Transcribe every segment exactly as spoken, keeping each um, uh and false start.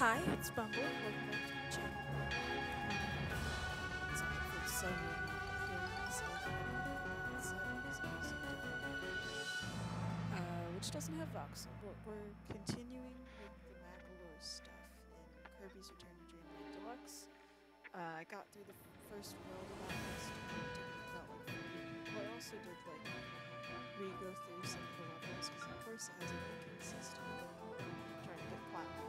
Hi, it's Bumble. Welcome back to the channel. Um, sorry for the summer hearing myself having that set is also uh, which doesn't have voxel, but we're continuing with the Magalor stuff in Kirby's Return to Dreamland Deluxe. Uh, I got through the f first world of that last time. It took me about like forty. Well, I also did like re-go through some of the levels because of course it has a ranking system. Trying to get platinum.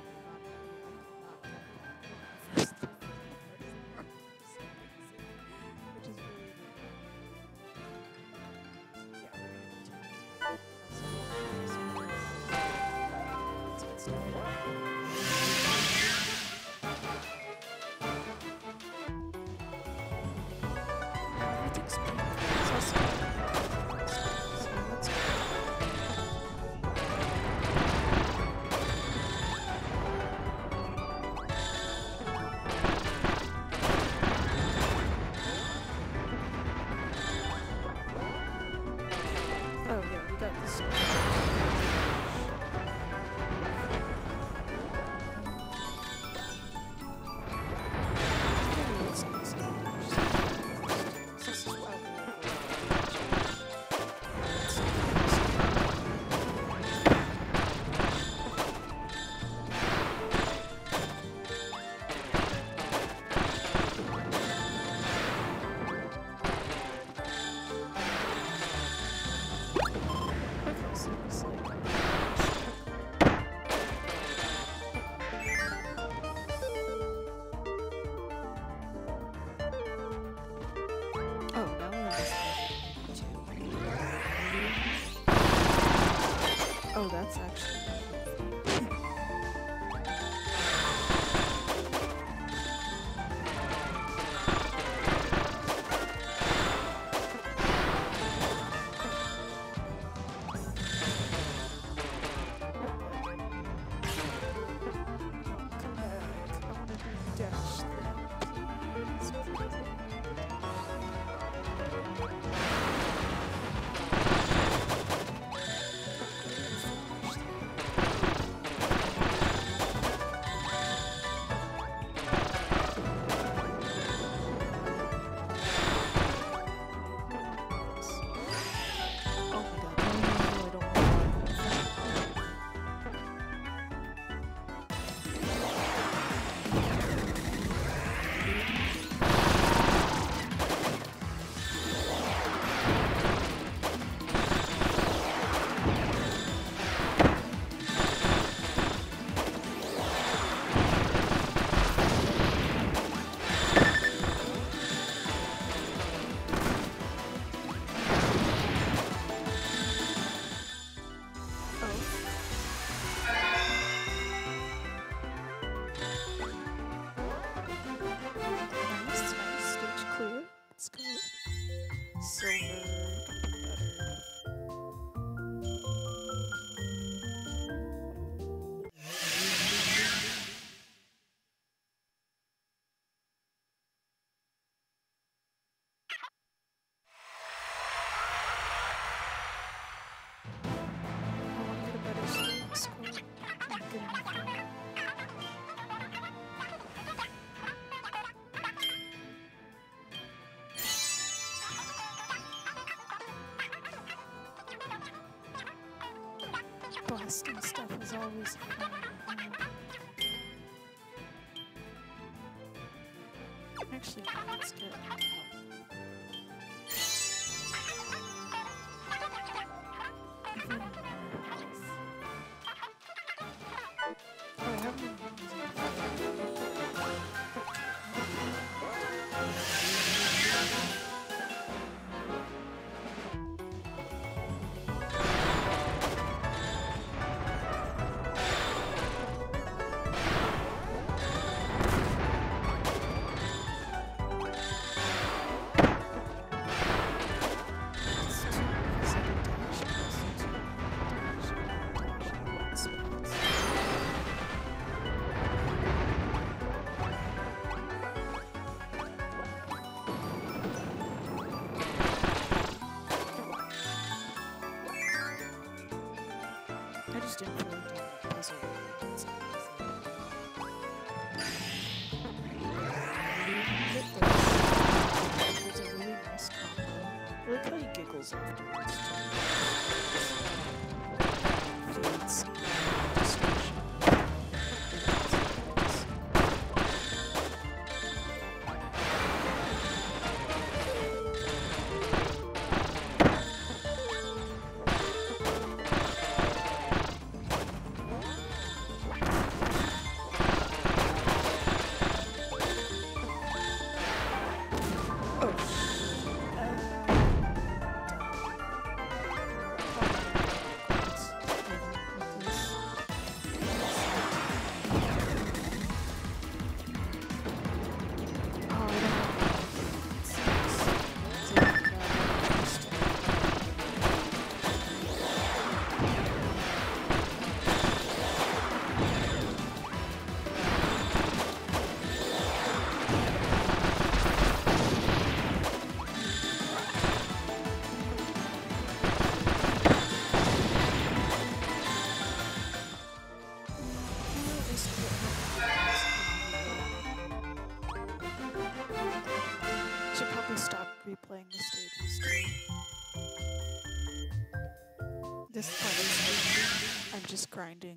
Which is really yeah, we're gonna continue. Let's get started. Everything's pretty accessible. So let's go. Oh yeah, we got this. Maybe it's not so This is what okay, so it's like oh, now we're just two. Oh, that's actually come back. I wanna do dash thing. Oh my god, no, no, no, I don't want to. Nice, nice, stage clear. Let's go. Silver. Better. I want to get a better stage score. I'm good enough for it. Blasting stuff is always fun. Actually, let's get. Even more health. Oh, I haven't been levels afterwards to feeds destruction. Replaying the stages too. This part is I'm just grinding.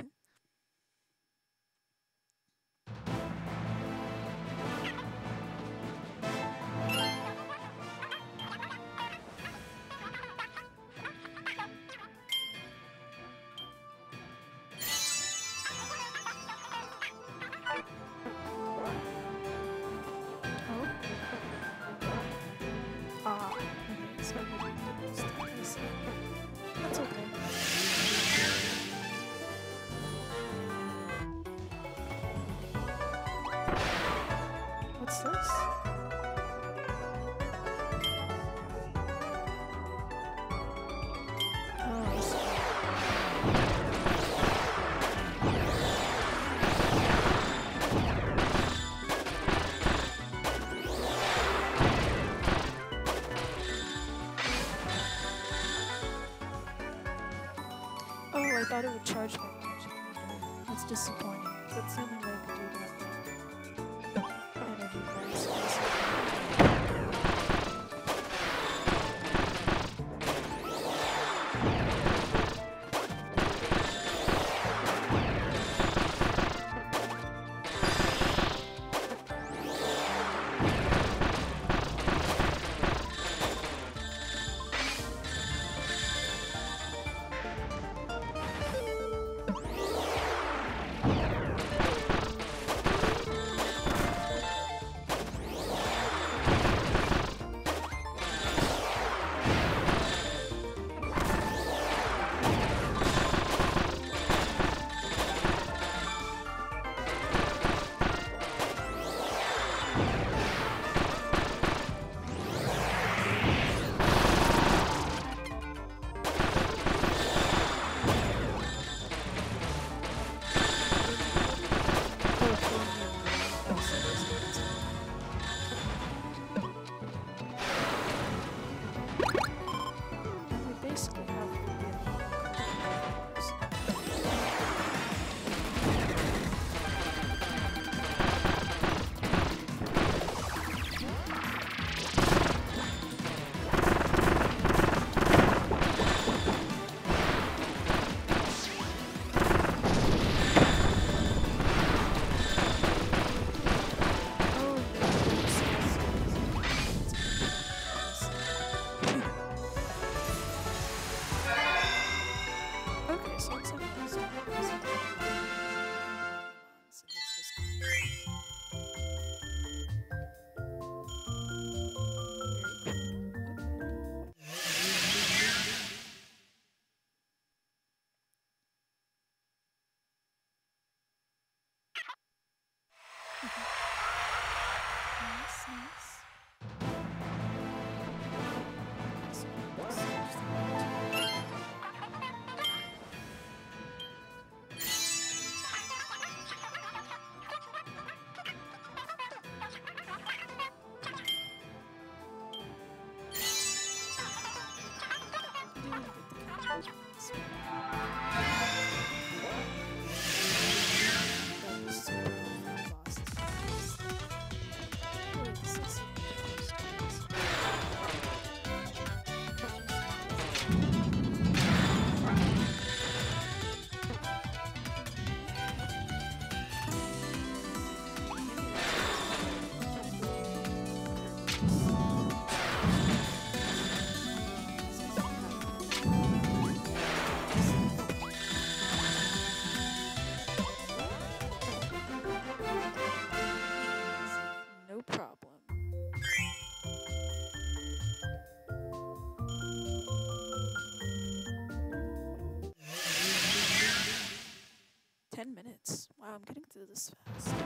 That's okay. What's this? Oh, I see. Oh, I thought it would charge my energy. That's disappointing. That's the only way I could do that. Energy price. ten minutes. Wow, I'm getting through this fast.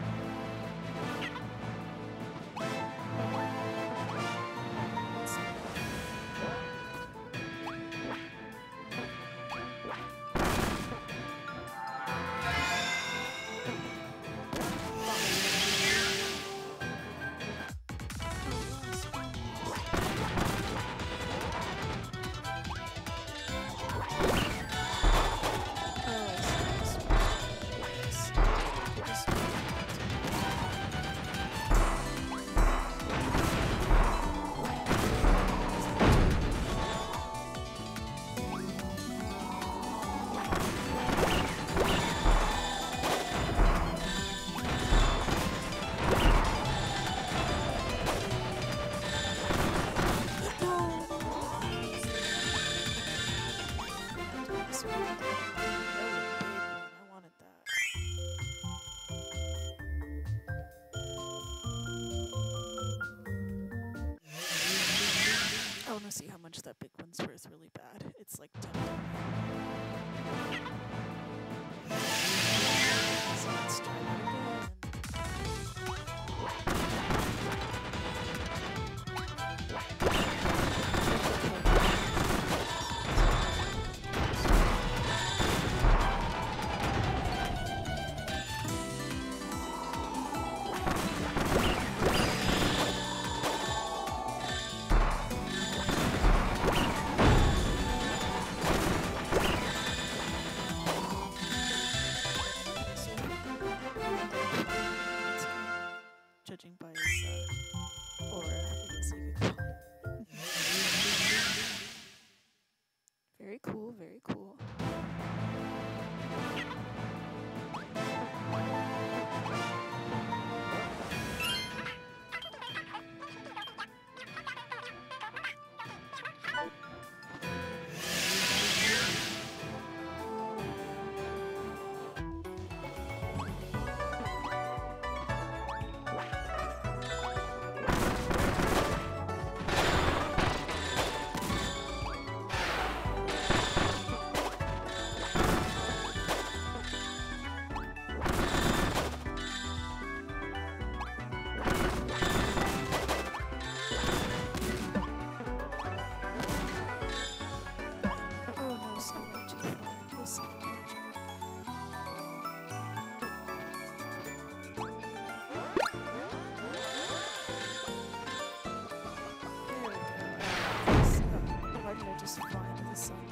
I want to see how much that big one's worth really bad. It's like ten. So let's try that again. Judging by his uh, aura, I guess you could call it. Very cool, very cool. Just fly into the sun.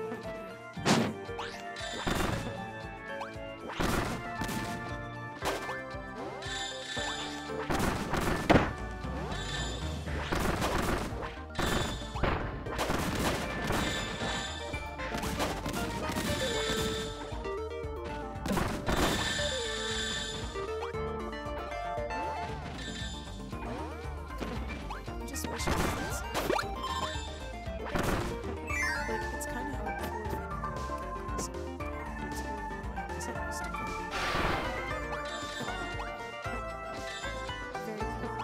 I'm just wishing this. It's kind of how I feel when I get across the it's really supposed to be. Very cool.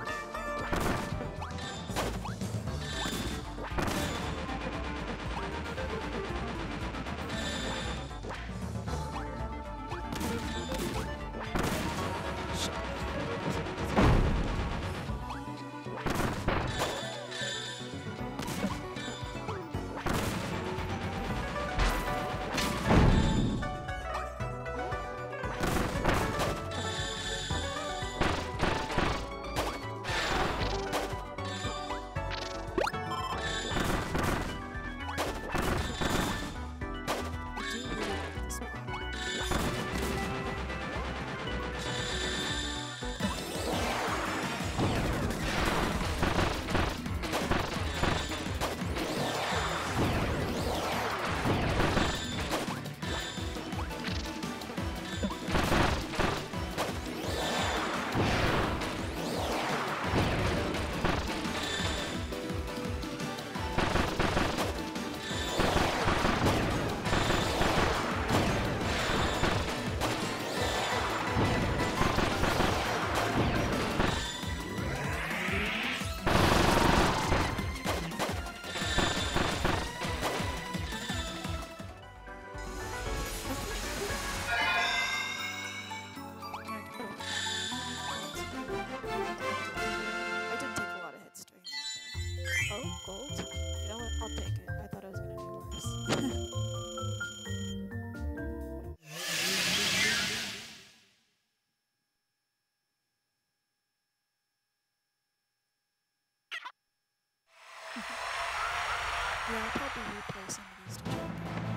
Yeah, I'll probably replay some of these to check out.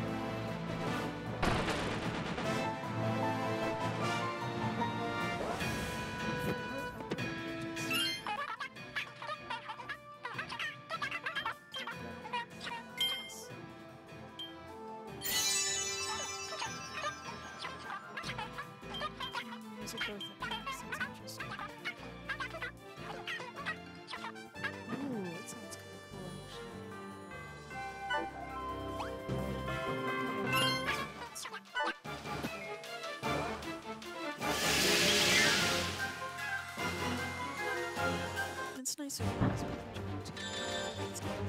Use it both at once, that's interesting. Ooh, that sounds kind of cool actually. It's nicer than this picture too. It's good.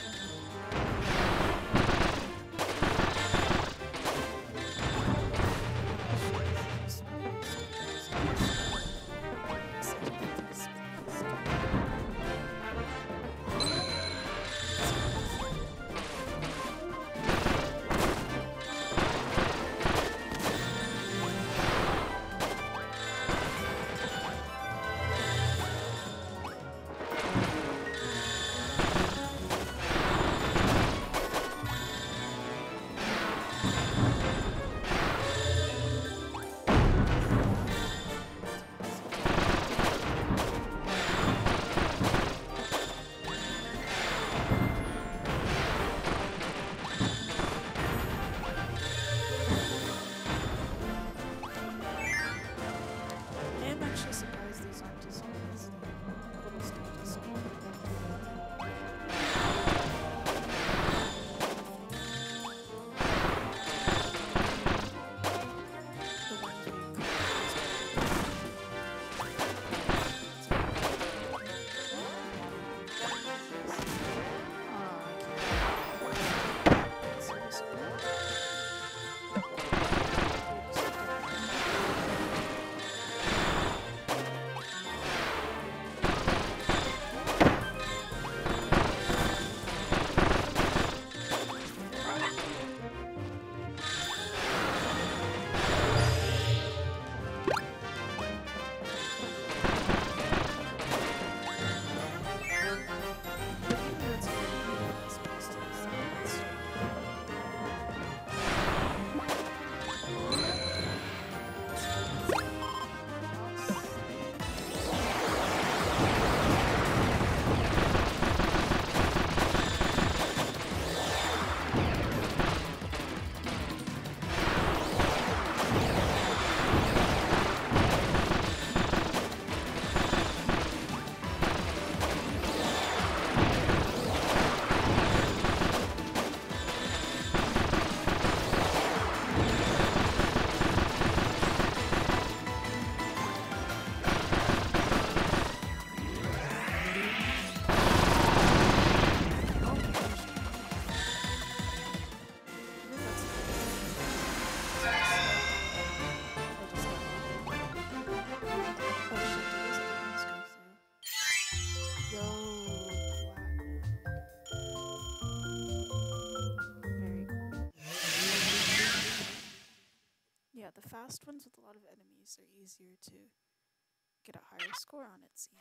The fast ones with a lot of enemies are easier to get a higher score on, it seems.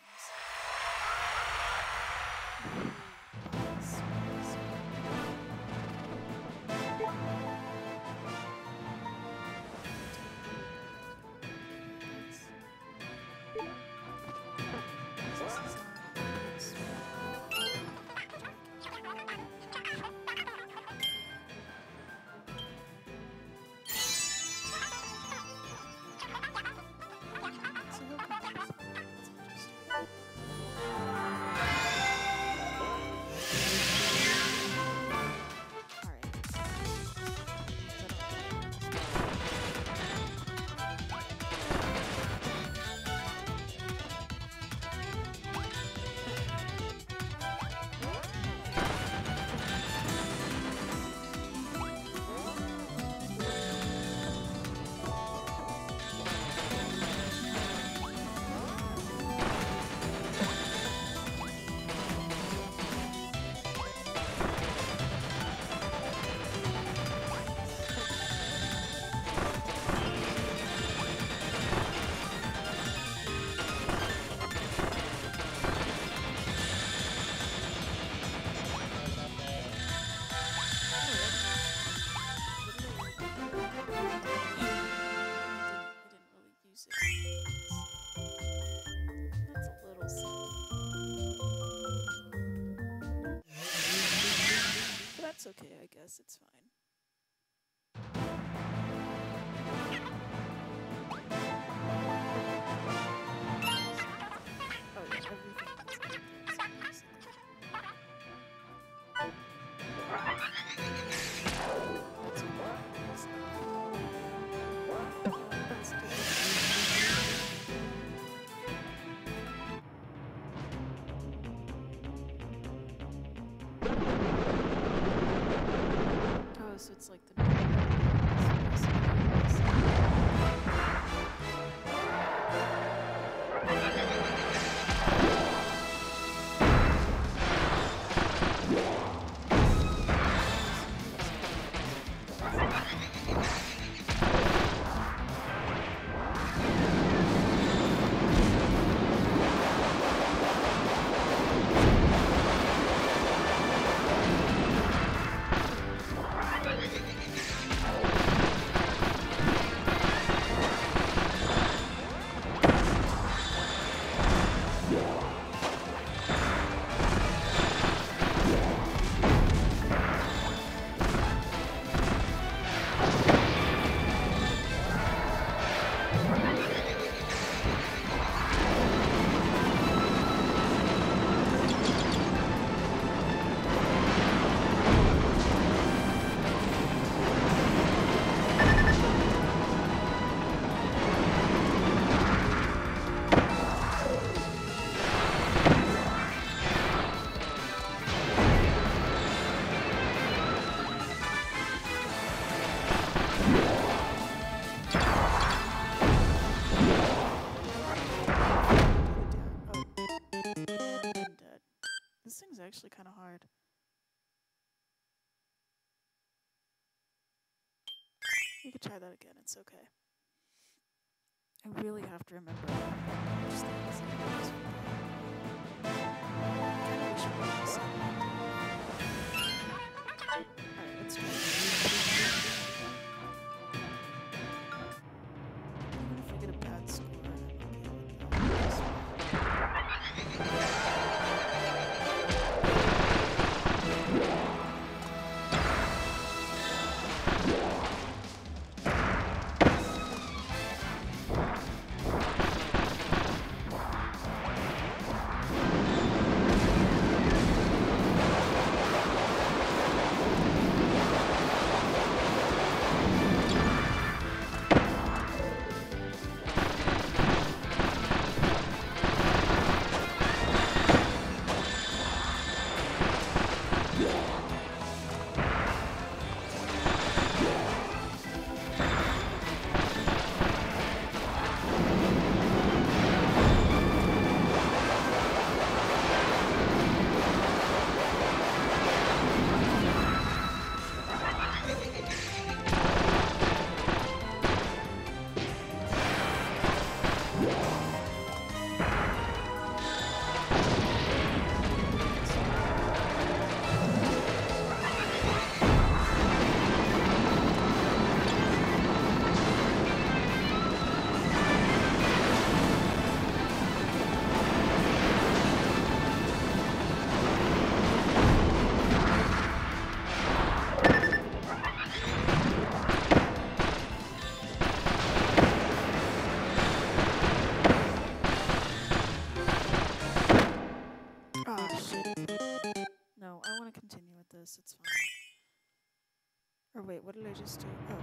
try that again. It's okay. I really have to remember which things I use for that. I kinda wish I would have said that. Alright, let's try it. Even if I get a bad score, I'm okay with that. It's fine. Or wait, what did I just do? Oh.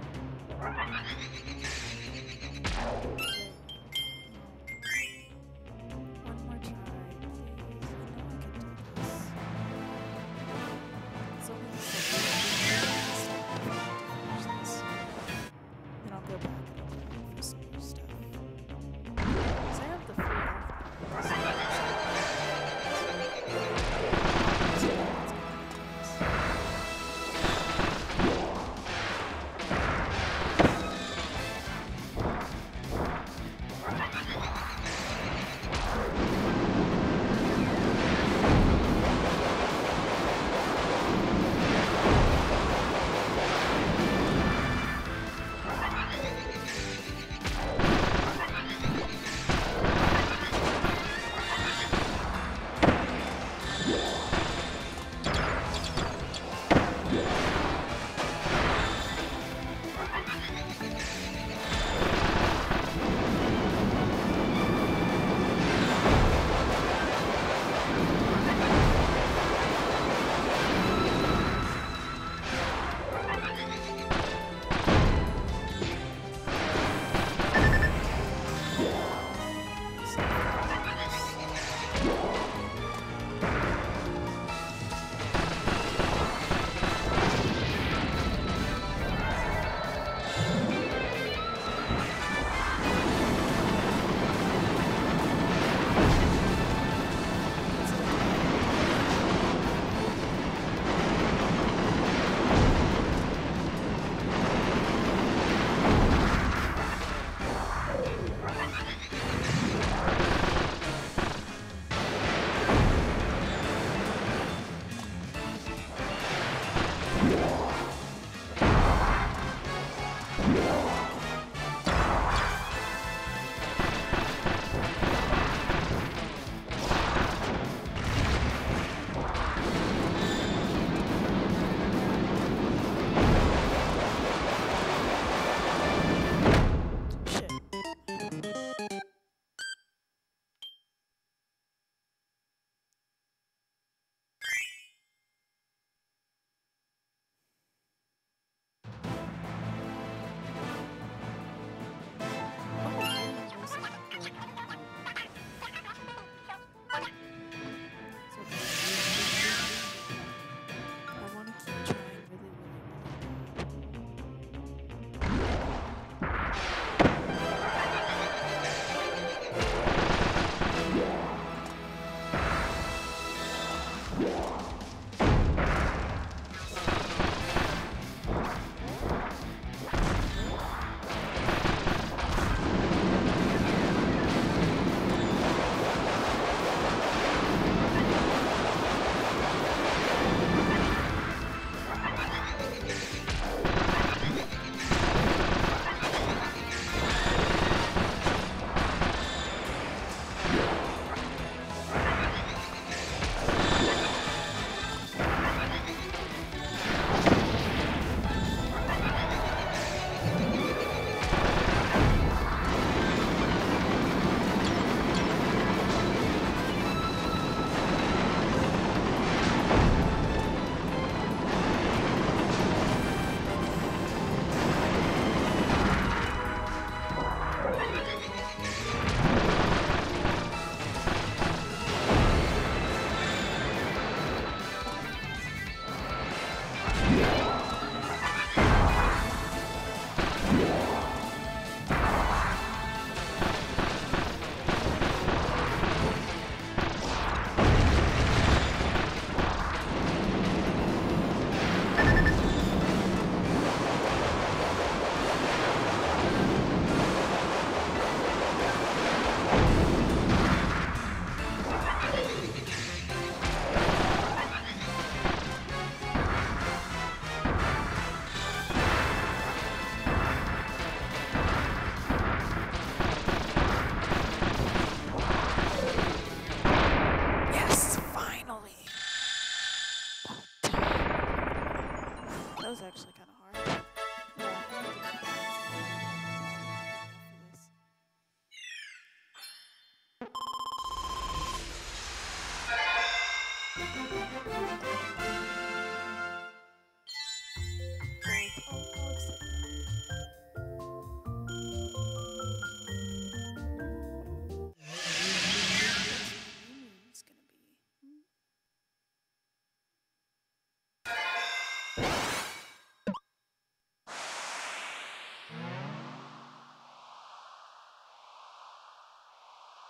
One more try, please. I know I can do this. It's only the second finish this. Then I'll go back and apply for some new stuff. Because I have the free alpha.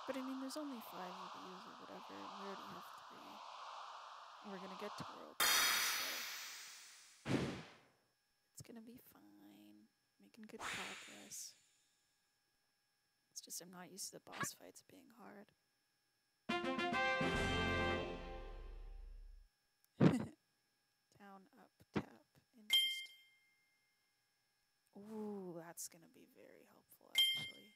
But I mean, there's only five of these or whatever, and we already have three. And we're gonna get to world three, so it's gonna be fine. Making good progress. It's just I'm not used to the boss fights being hard. Down, up, tap. Interesting. Ooh, that's gonna be very helpful, actually.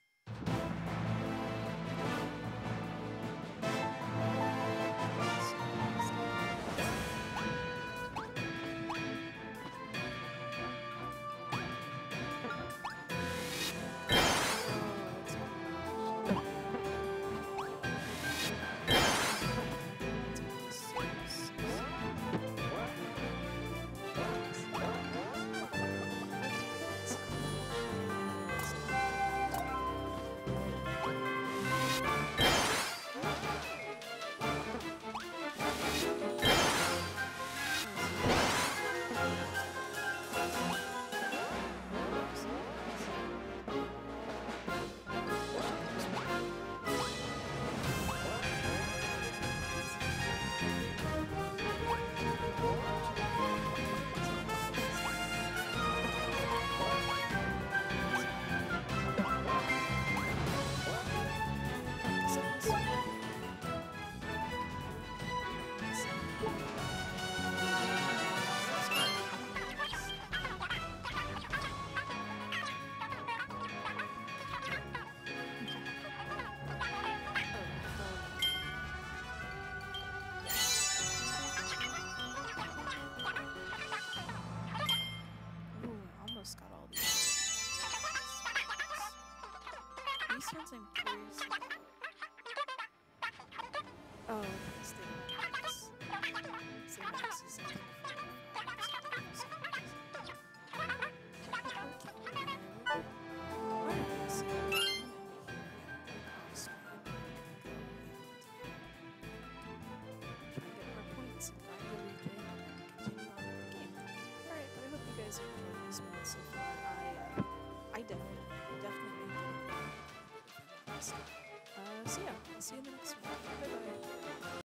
Got all these. These ones I'm curious about. Oh, because they max. So max is like so far. I, uh, I definitely, definitely made it. Uh, so yeah, I'll see you in the next one. Bye bye.